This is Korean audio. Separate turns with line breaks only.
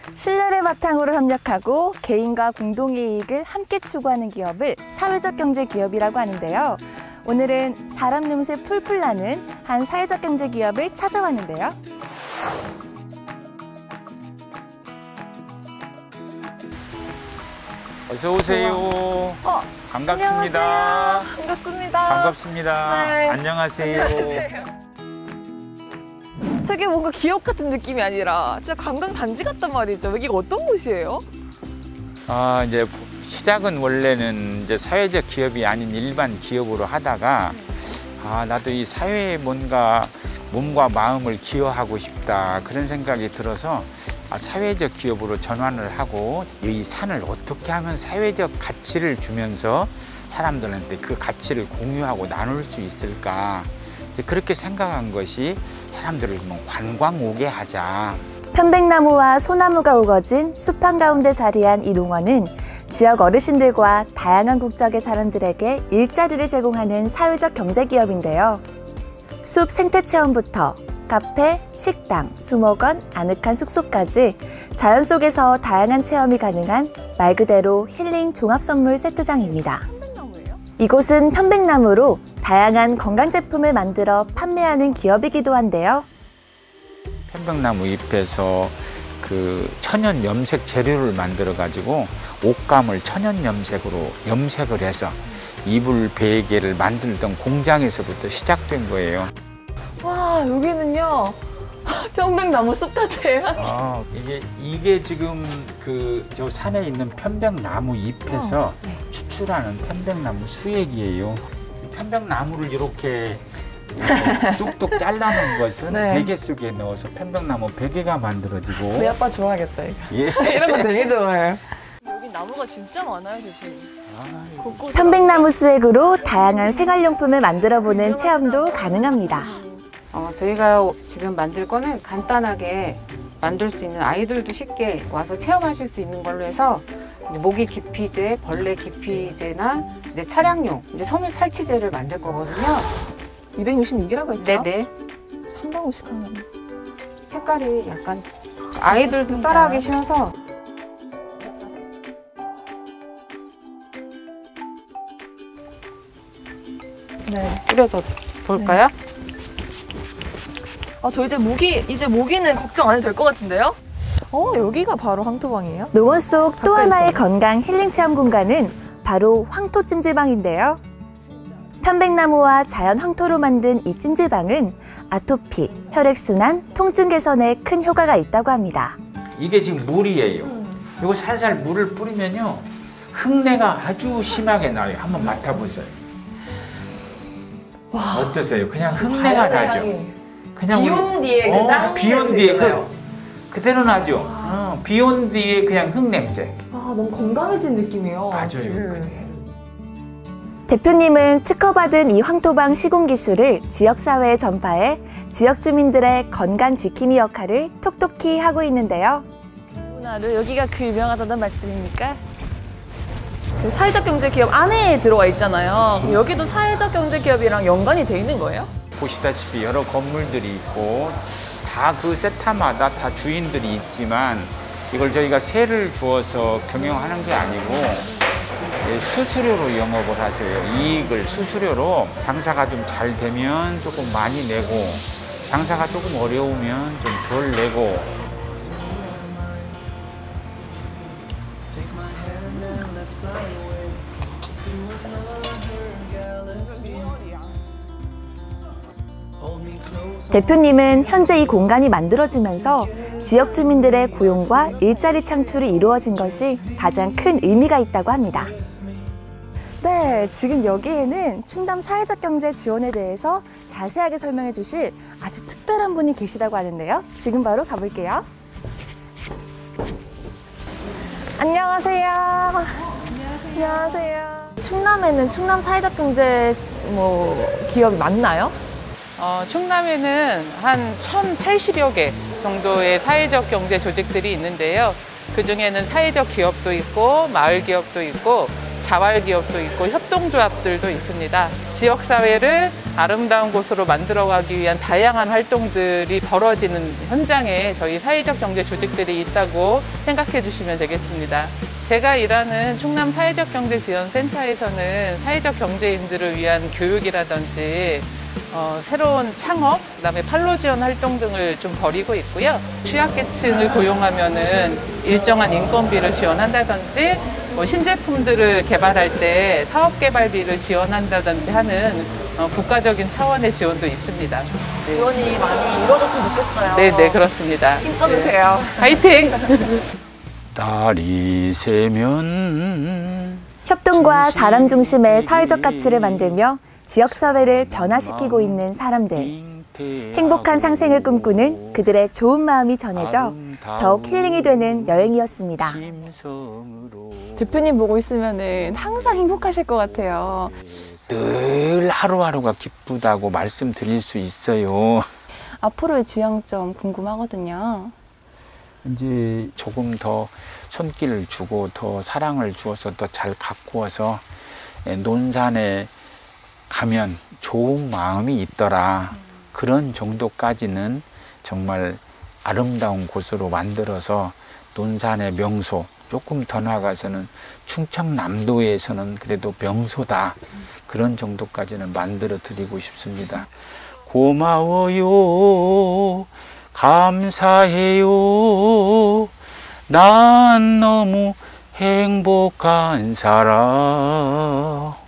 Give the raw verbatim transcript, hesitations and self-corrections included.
신뢰를 바탕으로 협력하고 개인과 공동의 이익을 함께 추구하는 기업을 사회적 경제 기업이라고 하는데요. 오늘은 사람 냄새 풀풀 나는 한 사회적 경제 기업을 찾아왔는데요.
어서 오세요.
어,
반갑습니다.
안녕하세요. 반갑습니다.
반갑습니다.
네.
안녕하세요.
안녕하세요. 되게 뭔가 기업 같은 느낌이 아니라 진짜 관광 단지 같단 말이죠. 여기가 어떤 곳이에요?
아, 이제 시작은 원래는 이제 사회적 기업이 아닌 일반 기업으로 하다가 아, 나도 이 사회에 뭔가 몸과 마음을 기여하고 싶다 그런 생각이 들어서 아, 사회적 기업으로 전환을 하고 이 산을 어떻게 하면 사회적 가치를 주면서 사람들한테 그 가치를 공유하고 나눌 수 있을까 그렇게 생각한 것이 사람들을 뭐 관광 오게 하자.
편백나무와 소나무가 우거진 숲 한가운데 자리한 이 농원은 지역 어르신들과 다양한 국적의 사람들에게 일자리를 제공하는 사회적 경제기업인데요. 숲 생태체험부터 카페, 식당, 수목원, 아늑한 숙소까지 자연 속에서 다양한 체험이 가능한 말 그대로 힐링 종합선물 세트장입니다. 이곳은 편백나무로 다양한 건강 제품을 만들어 판매하는 기업이기도 한데요.
편백나무 잎에서 그 천연 염색 재료를 만들어 가지고 옷감을 천연 염색으로 염색을 해서 이불 베개를 만들던 공장에서부터 시작된 거예요.
와, 여기는요 편백나무 숲 같아요.
아, 이게 이게 지금 그 저 산에 있는 편백나무 잎에서
어, 네.
추출하는 편백나무 수액이에요. 편백나무를 이렇게 뚝뚝 잘라놓은 것은
네.
베개 속에 넣어서 편백나무 베개가 만들어지고.
우리 아빠 좋아하겠다 이거.
예.
이런 거 되게 좋아해요. 여기 나무가 진짜 많아요, 교수님.
아,
편백나무 수액으로 다양한 생활용품을 만들어보는 체험도 가능합니다.
어, 저희가 지금 만들 거는 간단하게 만들 수 있는 아이들도 쉽게 와서 체험하실 수 있는 걸로 해서 이제 모기 기피제, 벌레 기피제나 이제 차량용 이제 섬유 탈취제를 만들 거거든요.
이백육십육 이라고 했죠?
네네.
한 방울씩 하면.
색깔이 약간 아이들도 따라하기 쉬워서.
네.
뿌려서 볼까요?
아, 저 이제 모기, 이제 모기는 걱정 안 해도 될 것 같은데요? 어, 여기가 바로 황토방이에요? 농원 속 또 하나의 건강 힐링 체험 공간은 바로 황토 찜질방인데요. 편백나무와 자연 황토로 만든 이 찜질방은 아토피, 혈액순환, 통증 개선에 큰 효과가 있다고 합니다.
이게 지금 물이에요. 이거 살살 물을 뿌리면요 흙내가 아주 심하게 나요. 한번 맡아보세요.
와,
어떠세요? 그냥 흙내가 나죠. 그냥
비온 뒤에
어,
그 땅
비온
냄새
뒤에
있잖아요.
그 그대로 나죠. 어, 비온 뒤에 그냥 흙 냄새.
아, 너무 건강해진 느낌이에요.
맞아요.
지금.
그래.
대표님은 특허받은 이 황토방 시공 기술을 지역사회에 전파해 지역 주민들의 건강 지킴이 역할을 톡톡히 하고 있는데요. 나도 여기가 그 유명하다는 말씀입니까? 그 사회적 경제 기업 안에 들어와 있잖아요. 여기도 사회적 경제 기업이랑 연관이 돼 있는 거예요?
보시다시피 여러 건물들이 있고 다 그 세타마다 다 주인들이 있지만 이걸 저희가 세를 주어서 경영하는 게 아니고 수수료로 영업을 하세요. 이익을 수수료로 장사가 좀 잘 되면 조금 많이 내고 장사가 조금 어려우면 좀 덜 내고.
대표님은 현재 이 공간이 만들어지면서 지역 주민들의 고용과 일자리 창출이 이루어진 것이 가장 큰 의미가 있다고 합니다. 네, 지금 여기에는 충남 사회적 경제 지원에 대해서 자세하게 설명해 주실 아주 특별한 분이 계시다고 하는데요. 지금 바로 가볼게요. 안녕하세요. 안녕하세요. 안녕하세요. 충남에는 충남 사회적 경제 뭐 기업이 많나요?
어, 충남에는 한 천팔십여 개 정도의 사회적 경제 조직들이 있는데요. 그중에는 사회적 기업도 있고 마을 기업도 있고 자활 기업도 있고 협동조합들도 있습니다. 지역사회를 아름다운 곳으로 만들어가기 위한 다양한 활동들이 벌어지는 현장에 저희 사회적 경제 조직들이 있다고 생각해 주시면 되겠습니다. 제가 일하는 충남 사회적 경제 지원센터에서는 사회적 경제인들을 위한 교육이라든지 어, 새로운 창업, 그다음에 판로 지원 활동 등을 좀 벌이고 있고요. 취약계층을 고용하면은 일정한 인건비를 지원한다든지 뭐 신제품들을 개발할 때 사업개발비를 지원한다든지 하는 어, 국가적인 차원의 지원도 있습니다. 네.
지원이 많이 이루어졌으면 좋겠어요.
네, 네, 그렇습니다.
힘써주세요.
네. 화이팅!
딸이 세면
협동과 사람 중심의 사회적 가치를 만들며 지역사회를 변화시키고 있는 사람들. 행복한 상생을 꿈꾸는 그들의 좋은 마음이 전해져 더욱 힐링이 되는 여행이었습니다.
대표님 보고 있으면 항상 행복하실 것 같아요.
늘 하루하루가 기쁘다고 말씀드릴 수 있어요.
앞으로의 지향점 궁금하거든요.
이제 조금 더 손길을 주고 더 사랑을 주어서 더 잘 가꾸어서 논산에 가면 좋은 마음이 있더라. 그런 정도까지는 정말 아름다운 곳으로 만들어서 논산의 명소, 조금 더 나아가서는 충청남도에서는 그래도 명소다. 그런 정도까지는 만들어 드리고 싶습니다. 고마워요. 감사해요. 난 너무 행복한 사람.